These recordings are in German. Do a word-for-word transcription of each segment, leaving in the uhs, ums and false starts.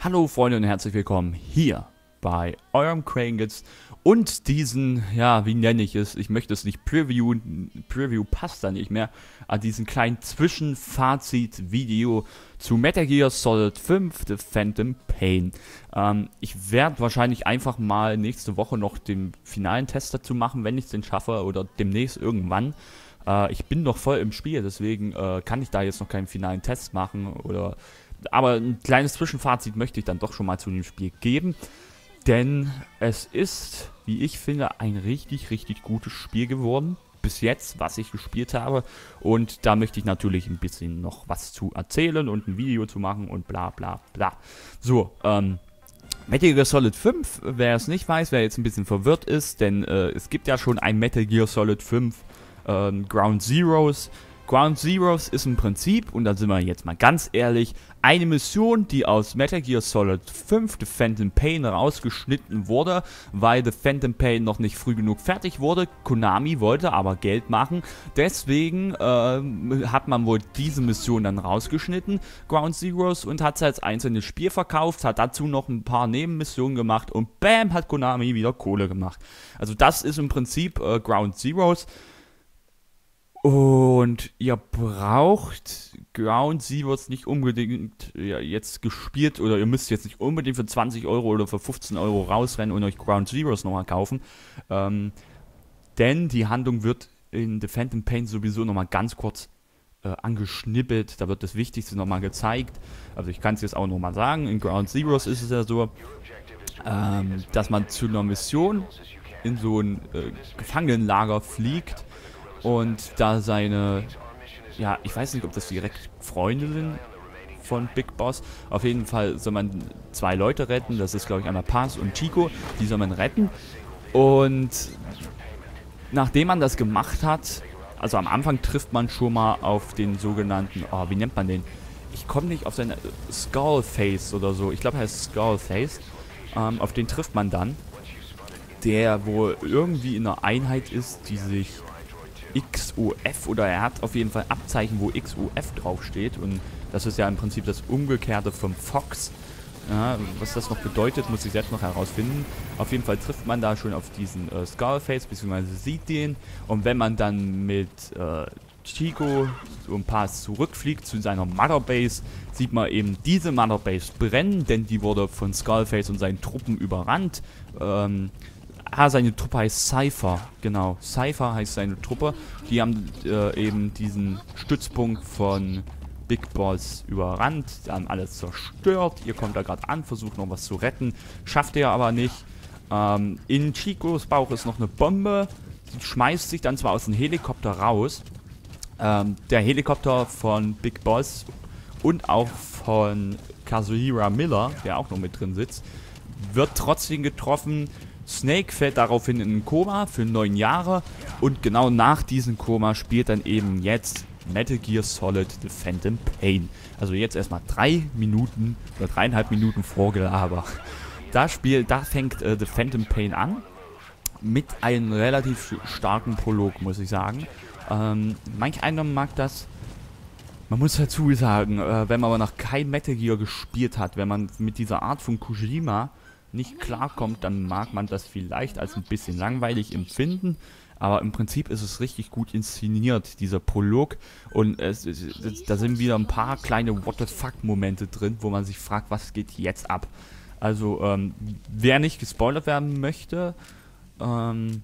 Hallo Freunde und herzlich willkommen hier bei eurem Crangets und diesen, ja, wie nenne ich es, ich möchte es nicht previewen, Preview passt da nicht mehr, an diesen kleinen Zwischenfazit-Video zu Metal Gear Solid fünf, The Phantom Pain. Ähm, ich werde wahrscheinlich einfach mal nächste Woche noch den finalen Test dazu machen, wenn ich es denn schaffe oder demnächst irgendwann. Äh, ich bin noch voll im Spiel, deswegen äh, kann ich da jetzt noch keinen finalen Test machen oder... Aber ein kleines Zwischenfazit möchte ich dann doch schon mal zu dem Spiel geben, denn es ist, wie ich finde, ein richtig, richtig gutes Spiel geworden, bis jetzt, was ich gespielt habe, und da möchte ich natürlich ein bisschen noch was zu erzählen und ein Video zu machen und bla bla bla. So, ähm, Metal Gear Solid fünf, wer es nicht weiß, wer jetzt ein bisschen verwirrt ist, denn äh, es gibt ja schon ein Metal Gear Solid fünf ähm, Ground Zeroes. Ground Zeroes ist im Prinzip, und da sind wir jetzt mal ganz ehrlich, eine Mission, die aus Metal Gear Solid fünf, The Phantom Pain, rausgeschnitten wurde, weil The Phantom Pain noch nicht früh genug fertig wurde. Konami wollte aber Geld machen, deswegen äh, hat man wohl diese Mission dann rausgeschnitten, Ground Zeroes, und hat es als einzelnes Spiel verkauft, hat dazu noch ein paar Nebenmissionen gemacht und bam, hat Konami wieder Kohle gemacht. Also das ist im Prinzip äh, Ground Zeroes. Und ihr braucht Ground Zeroes nicht unbedingt ja, jetzt gespielt, oder ihr müsst jetzt nicht unbedingt für zwanzig Euro oder für fünfzehn Euro rausrennen und euch Ground Zeroes nochmal kaufen. Ähm, denn die Handlung wird in The Phantom Pain sowieso nochmal ganz kurz äh, angeschnippelt. Da wird das Wichtigste nochmal gezeigt. Also ich kann es jetzt auch nochmal sagen, in Ground Zeroes ist es ja so, ähm, dass man zu einer Mission in so ein äh, Gefangenenlager fliegt. Und da seine, ja, ich weiß nicht, ob das direkt Freunde sind von Big Boss. Auf jeden Fall soll man zwei Leute retten. Das ist, glaube ich, einmal Paz und Chico. Die soll man retten. Und nachdem man das gemacht hat, also am Anfang trifft man schon mal auf den sogenannten, oh, wie nennt man den? Ich komme nicht auf seine Skullface oder so. Ich glaube, er heißt Skullface. Ähm, auf den trifft man dann. Der wohl irgendwie in einer Einheit ist, die sich X O F, oder er hat auf jeden Fall Abzeichen, wo X O F draufsteht, und das ist ja im Prinzip das Umgekehrte vom Fox. Ja, was das noch bedeutet, muss ich selbst noch herausfinden. Auf jeden Fall trifft man da schon auf diesen äh, Skullface, beziehungsweise sieht den, und wenn man dann mit äh, Chico so ein paar zurückfliegt zu seiner Motherbase, sieht man eben diese Motherbase brennen, denn die wurde von Skullface und seinen Truppen überrannt. Ähm, Ah, seine Truppe heißt Cypher, genau. Cypher heißt seine Truppe. Die haben äh, eben diesen Stützpunkt von Big Boss überrannt, die haben alles zerstört. Ihr kommt da gerade an, versucht noch was zu retten, schafft ihr aber nicht. Ähm, in Chicos Bauch ist noch eine Bombe, die schmeißt sich dann zwar aus dem Helikopter raus. Ähm, der Helikopter von Big Boss und auch von Kazuhira Miller, der auch noch mit drin sitzt, wird trotzdem getroffen. Snake fällt daraufhin in ein Koma für neun Jahre, und genau nach diesem Koma spielt dann eben jetzt Metal Gear Solid The Phantom Pain. Also jetzt erstmal drei Minuten oder dreieinhalb Minuten Vorgelaber. Da spielt, da fängt äh, The Phantom Pain an mit einem relativ starken Prolog, muss ich sagen. Ähm, manch einer mag das. Man muss dazu sagen, äh, wenn man aber noch kein Metal Gear gespielt hat, wenn man mit dieser Art von Kojima nicht klarkommt, dann mag man das vielleicht als ein bisschen langweilig empfinden, aber im Prinzip ist es richtig gut inszeniert, dieser Prolog, und es, es, es, da sind wieder ein paar kleine What the fuck Momente drin, wo man sich fragt, was geht jetzt ab. Also ähm, wer nicht gespoilert werden möchte, ähm,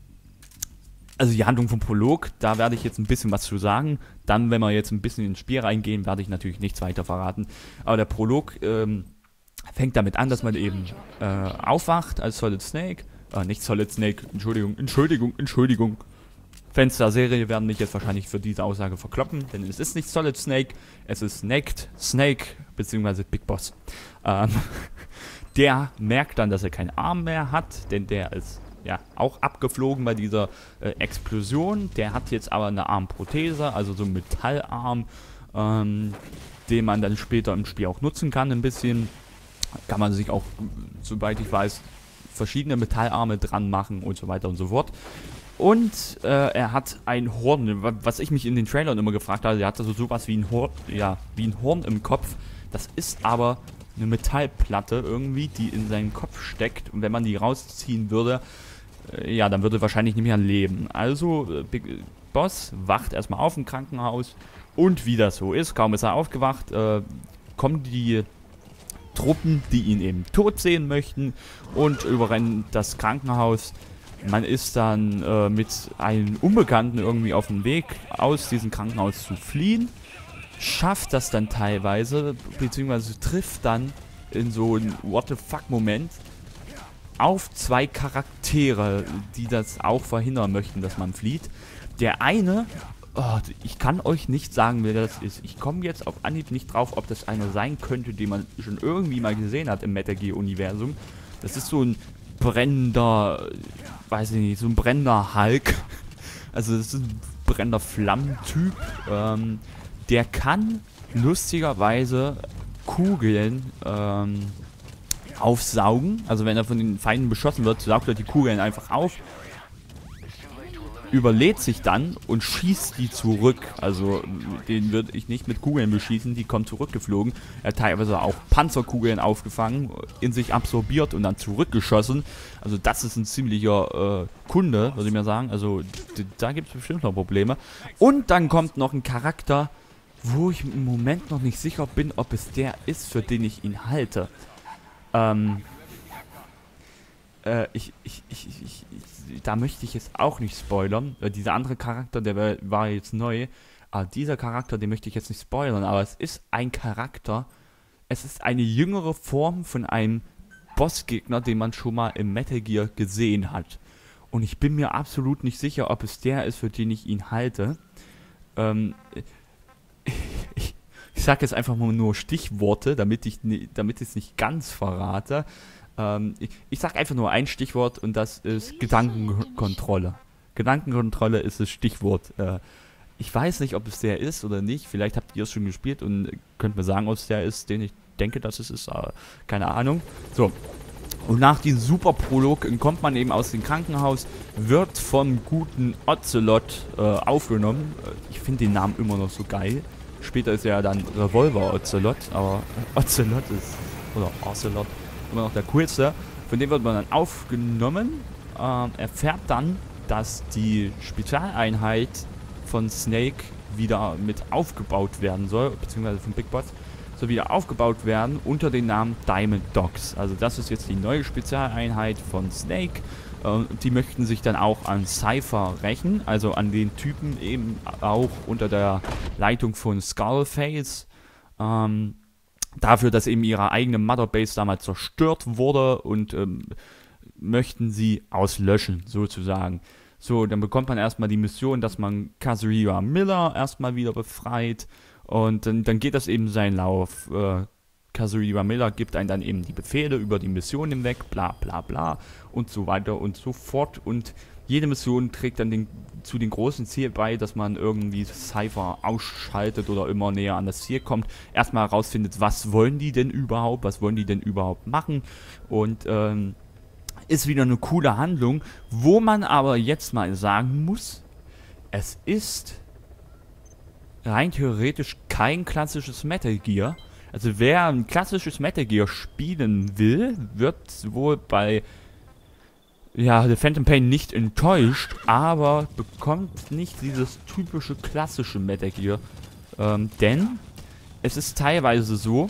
also die Handlung vom Prolog, da werde ich jetzt ein bisschen was zu sagen. Dann, wenn wir jetzt ein bisschen ins Spiel reingehen, werde ich natürlich nichts weiter verraten, aber der Prolog ähm, fängt damit an, dass man eben äh, aufwacht als Solid Snake. Äh, nicht Solid Snake, Entschuldigung, Entschuldigung, Entschuldigung. Fans der Serie werden mich jetzt wahrscheinlich für diese Aussage verkloppen, denn es ist nicht Solid Snake, es ist Naked Snake, beziehungsweise Big Boss. Ähm, der merkt dann, dass er keinen Arm mehr hat, denn der ist ja auch abgeflogen bei dieser äh, Explosion. Der hat jetzt aber eine Armprothese, also so einen Metallarm, ähm, den man dann später im Spiel auch nutzen kann, ein bisschen. Kann man sich auch, soweit ich weiß, verschiedene Metallarme dran machen und so weiter und so fort. Und äh, er hat ein Horn, was ich mich in den Trailern immer gefragt habe, er hat also sowas wie ein Horn, ja, wie ein Horn im Kopf. Das ist aber eine Metallplatte irgendwie, die in seinen Kopf steckt. Und wenn man die rausziehen würde, äh, ja, dann würde wahrscheinlich nicht mehr leben. Also, äh, Big Boss wacht erstmal auf im Krankenhaus. Und wie das so ist, kaum ist er aufgewacht, äh, kommen die Truppen, die ihn eben tot sehen möchten und überrennen das Krankenhaus. Man ist dann äh, mit einem Unbekannten irgendwie auf dem Weg, aus diesem Krankenhaus zu fliehen. Schafft das dann teilweise, beziehungsweise trifft dann in so einen What the fuck Moment auf zwei Charaktere, die das auch verhindern möchten, dass man flieht. Der eine, oh, ich kann euch nicht sagen, wer das ist. Ich komme jetzt auf Anhieb nicht drauf, ob das einer sein könnte, den man schon irgendwie mal gesehen hat im Metal Gear Universum. Das ist so ein brennender, weiß ich nicht, so ein brennender Hulk. Also das ist ein brennender Flammentyp. Ähm, der kann lustigerweise Kugeln ähm, aufsaugen. Also wenn er von den Feinden beschossen wird, saugt er die Kugeln einfach auf, überlädt sich dann und schießt die zurück. Also den würde ich nicht mit Kugeln beschießen, die kommen zurückgeflogen. Er hat teilweise auch Panzerkugeln aufgefangen, in sich absorbiert und dann zurückgeschossen. Also das ist ein ziemlicher äh, Kunde, würde ich mal sagen. Also da gibt es bestimmt noch Probleme. Und dann kommt noch ein Charakter, wo ich im Moment noch nicht sicher bin, ob es der ist, für den ich ihn halte. Ähm... Äh, ich, ich, ich, ich, ich, da möchte ich jetzt auch nicht spoilern. Äh, dieser andere Charakter, der war, war jetzt neu. Aber dieser Charakter, den möchte ich jetzt nicht spoilern. Aber es ist ein Charakter. Es ist eine jüngere Form von einem Bossgegner, den man schon mal im Metal Gear gesehen hat. Und ich bin mir absolut nicht sicher, ob es der ist, für den ich ihn halte. Ähm, ich, ich sage jetzt einfach mal nur Stichworte, damit ich damit ich es nicht ganz verrate. Ähm, ich, ich sage einfach nur ein Stichwort und das ist Gedankenkontrolle. Gedankenkontrolle ist das Stichwort. Äh, ich weiß nicht, ob es der ist oder nicht. Vielleicht habt ihr es schon gespielt und könnt mir sagen, ob es der ist, den ich denke, dass es ist. Aber keine Ahnung. So. Und nach diesem super Prolog kommt man eben aus dem Krankenhaus, wird vom guten Ocelot äh, aufgenommen. Ich finde den Namen immer noch so geil. Später ist er dann Revolver Ocelot, aber Ocelot ist, oder Ocelot, immer noch der coolste. Von dem wird man dann aufgenommen, äh, erfährt dann, dass die Spezialeinheit von Snake wieder mit aufgebaut werden soll, beziehungsweise von Big Boss, soll wieder aufgebaut werden unter dem Namen Diamond Dogs. Also das ist jetzt die neue Spezialeinheit von Snake. Äh, die möchten sich dann auch an Cypher rächen, also an den Typen eben auch unter der Leitung von Skullface. Ähm, dafür, dass eben ihre eigene Motherbase damals zerstört wurde und ähm, möchten sie auslöschen, sozusagen. So, dann bekommt man erstmal die Mission, dass man Kazuhira Miller erstmal wieder befreit. Und dann, dann geht das eben seinen Lauf. Äh, Kazuhira Miller gibt einem dann eben die Befehle über die Mission hinweg, bla bla bla und so weiter und so fort. Und jede Mission trägt dann den, zu dem großen Ziel bei, dass man irgendwie Cypher ausschaltet oder immer näher an das Ziel kommt. Erstmal herausfindet, was wollen die denn überhaupt, was wollen die denn überhaupt machen. Und ähm, ist wieder eine coole Handlung, wo man aber jetzt mal sagen muss, es ist rein theoretisch kein klassisches Metal Gear. Also wer ein klassisches Metal Gear spielen will, wird wohl bei ja, The Phantom Pain nicht enttäuscht, aber bekommt nicht dieses typische klassische Metal Gear. Ähm, denn es ist teilweise so,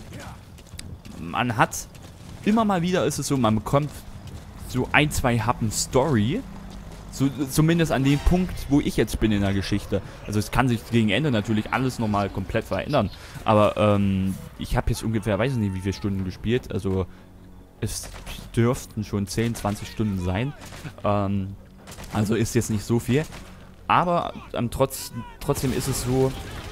man hat, immer mal wieder ist es so, man bekommt so ein, zwei Happen Story. So, zumindest an dem Punkt, wo ich jetzt bin in der Geschichte. Also es kann sich gegen Ende natürlich alles nochmal komplett verändern. Aber ähm, ich habe jetzt ungefähr, weiß ich nicht, wie viele Stunden gespielt. Also es dürften schon zehn, zwanzig Stunden sein. Ähm, also ist jetzt nicht so viel. Aber ähm, trotz, trotzdem ist es so,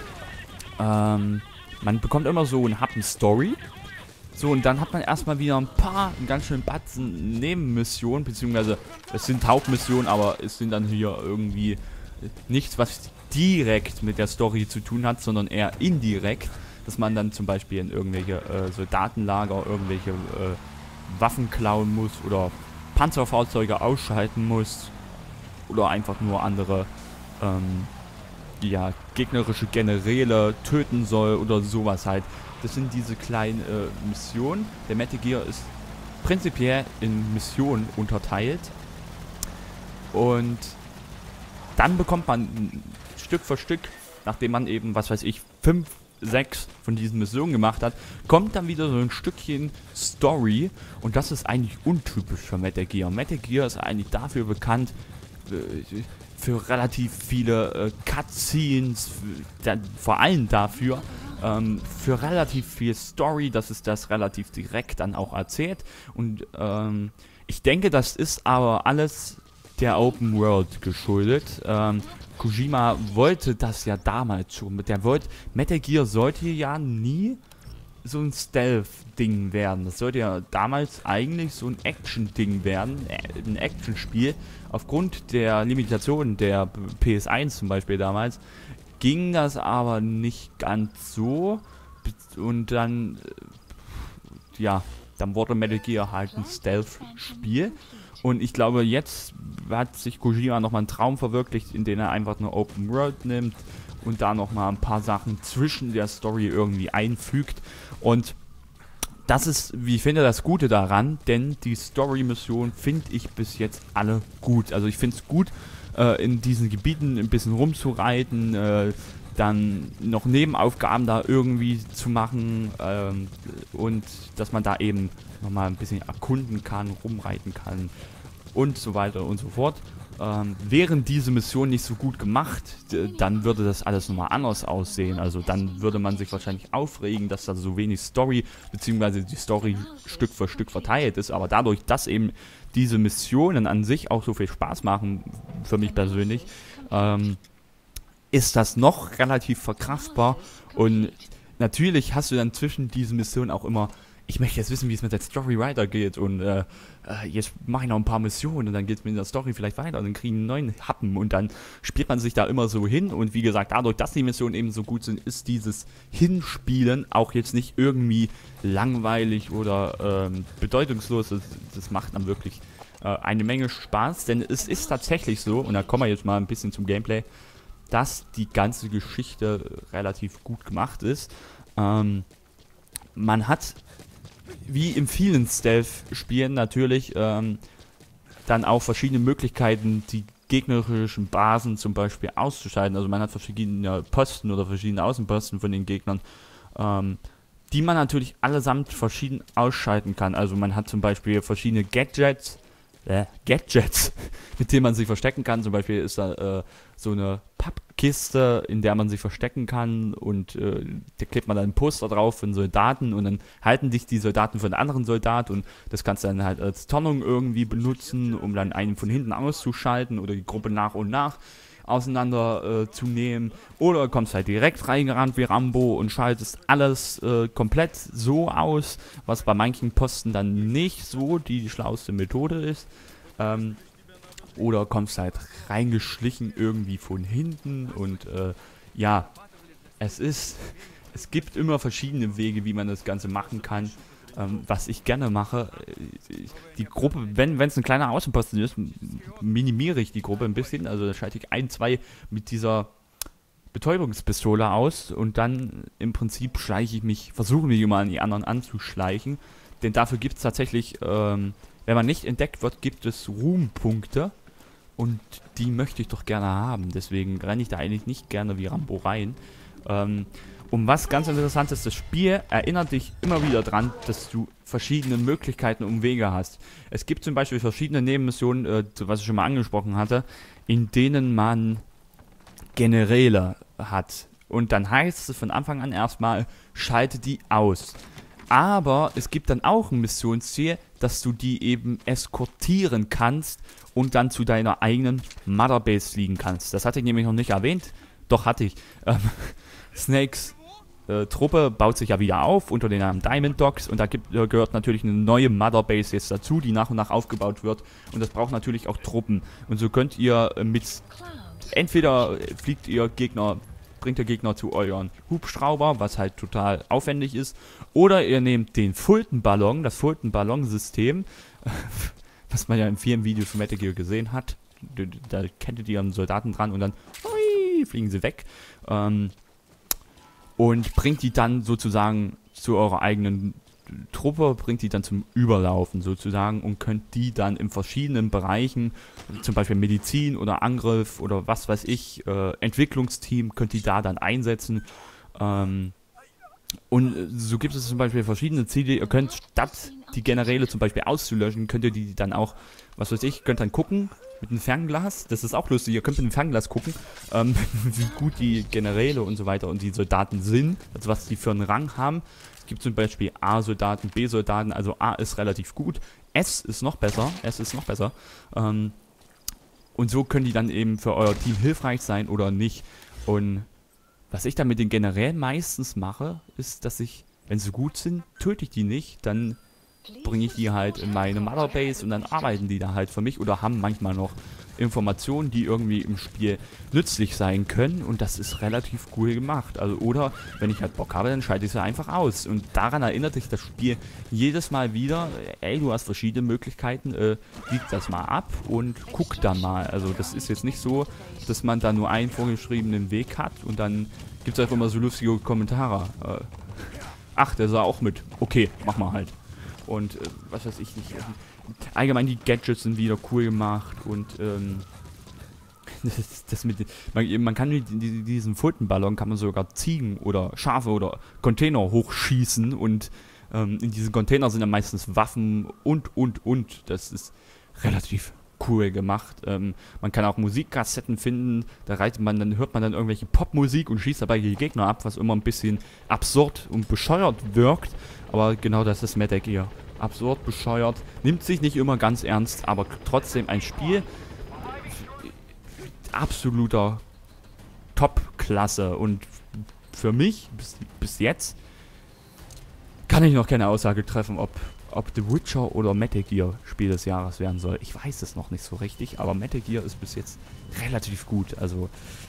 ähm, man bekommt immer so einen Happen Story. So, und dann hat man erstmal wieder ein paar, einen ganz schönen Batzen Nebenmissionen, beziehungsweise es sind Hauptmissionen, aber es sind dann hier irgendwie nichts, was direkt mit der Story zu tun hat, sondern eher indirekt, dass man dann zum Beispiel in irgendwelche äh, Soldatenlager irgendwelche äh, Waffen klauen muss oder Panzerfahrzeuge ausschalten muss oder einfach nur andere ähm, ja, gegnerische Generäle töten soll oder sowas halt. Das sind diese kleinen äh, Missionen. Der Metal Gear ist prinzipiell in Missionen unterteilt. Und dann bekommt man Stück für Stück, nachdem man eben, was weiß ich, fünf, sechs von diesen Missionen gemacht hat, kommt dann wieder so ein Stückchen Story. Und das ist eigentlich untypisch für Metal Gear. Metal Gear ist eigentlich dafür bekannt, äh, für relativ viele äh, Cutscenes, für, vor allem dafür, ähm, für relativ viel Story, dass es das relativ direkt dann auch erzählt. Und ähm, ich denke, das ist aber alles der Open World geschuldet. Ähm, Kojima wollte das ja damals schon. Der wollte, Metal Gear sollte ja nie so ein Stealth-Ding werden. Das sollte ja damals eigentlich so ein Action-Ding werden, äh, ein Action-Spiel. Aufgrund der Limitationen der P S eins zum Beispiel damals ging das aber nicht ganz so. Und dann, äh, ja, dann wurde Metal Gear halt ein Stealth-Spiel. Und ich glaube, jetzt hat sich Kojima nochmal einen Traum verwirklicht, in dem er einfach eine Open World nimmt und da nochmal ein paar Sachen zwischen der Story irgendwie einfügt. Und das ist, wie ich finde, das Gute daran, denn die Story-Mission finde ich bis jetzt alle gut. Also ich finde es gut, äh, in diesen Gebieten ein bisschen rumzureiten, äh, dann noch Nebenaufgaben da irgendwie zu machen ähm, und dass man da eben nochmal ein bisschen erkunden kann, rumreiten kann und so weiter und so fort. Ähm, wären diese Mission nicht so gut gemacht, dann würde das alles nochmal anders aussehen. Also dann würde man sich wahrscheinlich aufregen, dass da so wenig Story, beziehungsweise die Story Stück für Stück verteilt ist. Aber dadurch, dass eben diese Missionen an sich auch so viel Spaß machen, für mich persönlich, ähm, ist das noch relativ verkraftbar. Und natürlich hast du dann zwischen diesen Missionen auch immer, ich möchte jetzt wissen, wie es mit der Story weitergeht und äh, äh, jetzt mache ich noch ein paar Missionen und dann geht es mit der Story vielleicht weiter und dann kriegen einen neuen Happen und dann spielt man sich da immer so hin und wie gesagt, dadurch, dass die Missionen eben so gut sind, ist dieses Hinspielen auch jetzt nicht irgendwie langweilig oder ähm, bedeutungslos. Das, das macht dann wirklich äh, eine Menge Spaß, denn es ist tatsächlich so, und da kommen wir jetzt mal ein bisschen zum Gameplay, dass die ganze Geschichte relativ gut gemacht ist. Ähm, man hat wie in vielen Stealth-Spielen natürlich ähm, dann auch verschiedene Möglichkeiten, die gegnerischen Basen zum Beispiel auszuschalten. Also man hat verschiedene Posten oder verschiedene Außenposten von den Gegnern, ähm, die man natürlich allesamt verschieden ausschalten kann. Also man hat zum Beispiel verschiedene Gadgets, äh, Gadgets, mit denen man sich verstecken kann. Zum Beispiel ist da äh, so eine Pappkiste, in der man sich verstecken kann und äh, da klebt man dann ein Poster drauf von Soldaten und dann halten dich die Soldaten von anderen Soldaten und das kannst du dann halt als Tarnung irgendwie benutzen, um dann einen von hinten auszuschalten oder die Gruppe nach und nach auseinander äh, zu nehmen. Oder kommst halt direkt reingerannt wie Rambo und schaltest alles äh, komplett so aus, was bei manchen Posten dann nicht so die schlauste Methode ist. Ähm, Oder kommst halt reingeschlichen irgendwie von hinten und äh, ja, es ist, es gibt immer verschiedene Wege, wie man das Ganze machen kann. Ähm, was ich gerne mache, die Gruppe, wenn es ein kleiner Außenposten ist, minimiere ich die Gruppe ein bisschen, also da schalte ich ein, zwei mit dieser Betäubungspistole aus und dann im Prinzip schleiche ich mich, versuche mich immer an die anderen anzuschleichen, denn dafür gibt es tatsächlich, ähm, wenn man nicht entdeckt wird, gibt es Ruhmpunkte. Und die möchte ich doch gerne haben. Deswegen renne ich da eigentlich nicht gerne wie Rambo rein. Ähm, um was ganz Interessantes, das Spiel erinnert dich immer wieder dran, dass du verschiedene Möglichkeiten und Wege hast. Es gibt zum Beispiel verschiedene Nebenmissionen, äh, was ich schon mal angesprochen hatte, in denen man Generäle hat. Und dann heißt es von Anfang an erstmal, schalte die aus. Aber es gibt dann auch ein Missionsziel, dass du die eben eskortieren kannst und dann zu deiner eigenen Motherbase fliegen kannst. Das hatte ich nämlich noch nicht erwähnt. Doch, hatte ich. Ähm, Snakes äh, Truppe baut sich ja wieder auf unter den Namen Diamond Dogs und da gibt, äh, gehört natürlich eine neue Motherbase jetzt dazu, die nach und nach aufgebaut wird. Und das braucht natürlich auch Truppen. Und so könnt ihr äh, mit... Entweder fliegt ihr Gegner... bringt der Gegner zu euren Hubschrauber, was halt total aufwendig ist. Oder ihr nehmt den Fulton-Ballon, das Fulton-Ballon-System, was man ja in vielen Videos von Metal Gear gesehen hat. Da kennt ihr einen Soldaten dran und dann hui, fliegen sie weg. Ähm, und bringt die dann sozusagen zu eurer eigenen Truppe, bringt die dann zum Überlaufen sozusagen und könnt die dann in verschiedenen Bereichen, zum Beispiel Medizin oder Angriff oder was weiß ich, äh, Entwicklungsteam, könnt die da dann einsetzen. Ähm, und so gibt es zum Beispiel verschiedene Ziele. Ihr könnt statt die Generäle zum Beispiel auszulöschen, könnt ihr die dann auch, was weiß ich, könnt dann gucken mit einem Fernglas. Das ist auch lustig, ihr könnt mit einem Fernglas gucken, ähm, wie gut die Generäle und so weiter und die Soldaten sind, also was die für einen Rang haben. Es gibt zum Beispiel A-Soldaten, B-Soldaten, also A ist relativ gut, S ist noch besser, S ist noch besser. Ähm, und so können die dann eben für euer Team hilfreich sein oder nicht. Und was ich dann mit den Generälen meistens mache, ist, dass ich, wenn sie gut sind, töte ich die nicht, dann bringe ich die halt in meine Motherbase und dann arbeiten die da halt für mich oder haben manchmal noch Informationen, die irgendwie im Spiel nützlich sein können und das ist relativ cool gemacht. Also oder, wenn ich halt Bock habe, dann schalte ich sie einfach aus und daran erinnert sich das Spiel jedes Mal wieder, ey, du hast verschiedene Möglichkeiten, äh, lieg das mal ab und guck da mal. Also das ist jetzt nicht so, dass man da nur einen vorgeschriebenen Weg hat und dann gibt es einfach immer so lustige Kommentare. Äh, ach, der sah auch mit. Okay, mach mal halt. Und äh, was weiß ich nicht. Allgemein die Gadgets sind wieder cool gemacht und ähm, das, das mit, man, man kann mit diesen Fultonballon kann man sogar Ziegen oder Schafe oder Container hochschießen und ähm, in diesen Container sind dann meistens Waffen und und und. Das ist relativ cool gemacht. Ähm, man kann auch Musikkassetten finden, da reitet man, dann hört man dann irgendwelche Popmusik und schießt dabei die Gegner ab, was immer ein bisschen absurd und bescheuert wirkt. Aber genau das ist Metal Gear. Absurd, bescheuert, nimmt sich nicht immer ganz ernst, aber trotzdem ein Spiel absoluter Top-Klasse und für mich bis, bis jetzt kann ich noch keine Aussage treffen, ob, ob The Witcher oder Metal Gear Spiel des Jahres werden soll. Ich weiß es noch nicht so richtig, aber Metal Gear ist bis jetzt relativ gut, also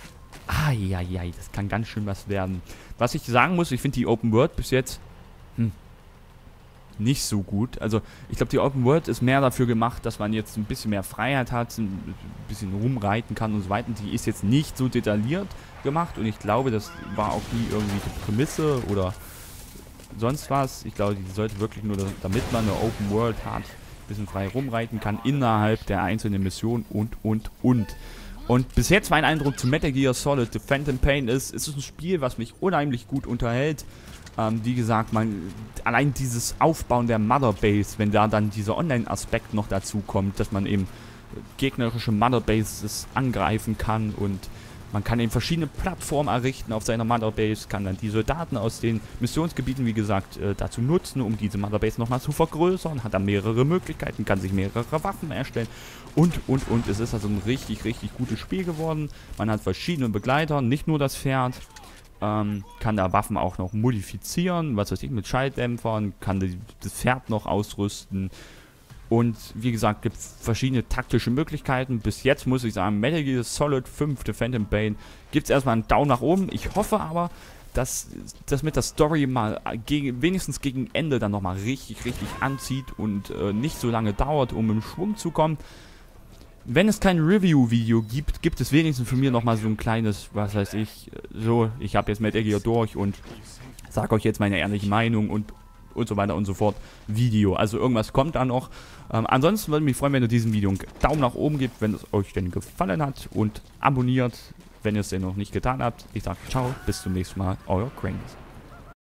ai, das kann ganz schön was werden. Was ich sagen muss, ich finde die Open World bis jetzt hm, nicht so gut. Also ich glaube, die Open World ist mehr dafür gemacht, dass man jetzt ein bisschen mehr Freiheit hat, ein bisschen rumreiten kann und so weiter. Die ist jetzt nicht so detailliert gemacht und ich glaube, das war auch nie irgendwie die Prämisse oder sonst was. Ich glaube, die sollte wirklich nur, damit man eine Open World hat, ein bisschen frei rumreiten kann innerhalb der einzelnen Missionen und, und, und. Und bis jetzt mein Eindruck zu Metal Gear Solid The Phantom Pain ist, es ist ein Spiel, was mich unheimlich gut unterhält. Ähm, wie gesagt, man, allein dieses Aufbauen der Motherbase, wenn da dann dieser Online-Aspekt noch dazu kommt, dass man eben gegnerische Motherbases angreifen kann und man kann eben verschiedene Plattformen errichten auf seiner Motherbase, kann dann die Soldaten aus den Missionsgebieten, wie gesagt, äh, dazu nutzen, um diese Motherbase nochmal zu vergrößern, hat dann mehrere Möglichkeiten, kann sich mehrere Waffen erstellen und, und, und. Es ist also ein richtig, richtig gutes Spiel geworden. Man hat verschiedene Begleiter, nicht nur das Pferd. Ähm, kann da Waffen auch noch modifizieren, was weiß ich, mit Schalldämpfern, kann die, das Pferd noch ausrüsten und wie gesagt, gibt es verschiedene taktische Möglichkeiten. Bis jetzt muss ich sagen, Metal Gear Solid fünf, The Phantom Pain, gibt es erstmal einen Daumen nach oben. Ich hoffe aber, dass das mit der Story mal gegen, wenigstens gegen Ende dann nochmal richtig, richtig anzieht und äh, nicht so lange dauert, um im Schwung zu kommen. Wenn es kein Review-Video gibt, gibt es wenigstens von mir nochmal so ein kleines, was weiß ich, so, ich habe jetzt Metal Gear durch und sage euch jetzt meine ehrliche Meinung und, und so weiter und so fort, Video. Also irgendwas kommt da noch. Ähm, ansonsten würde mich freuen, wenn ihr diesem Video einen Daumen nach oben gebt, wenn es euch denn gefallen hat und abonniert, wenn ihr es denn noch nicht getan habt. Ich sage ciao, bis zum nächsten Mal, euer Cranks.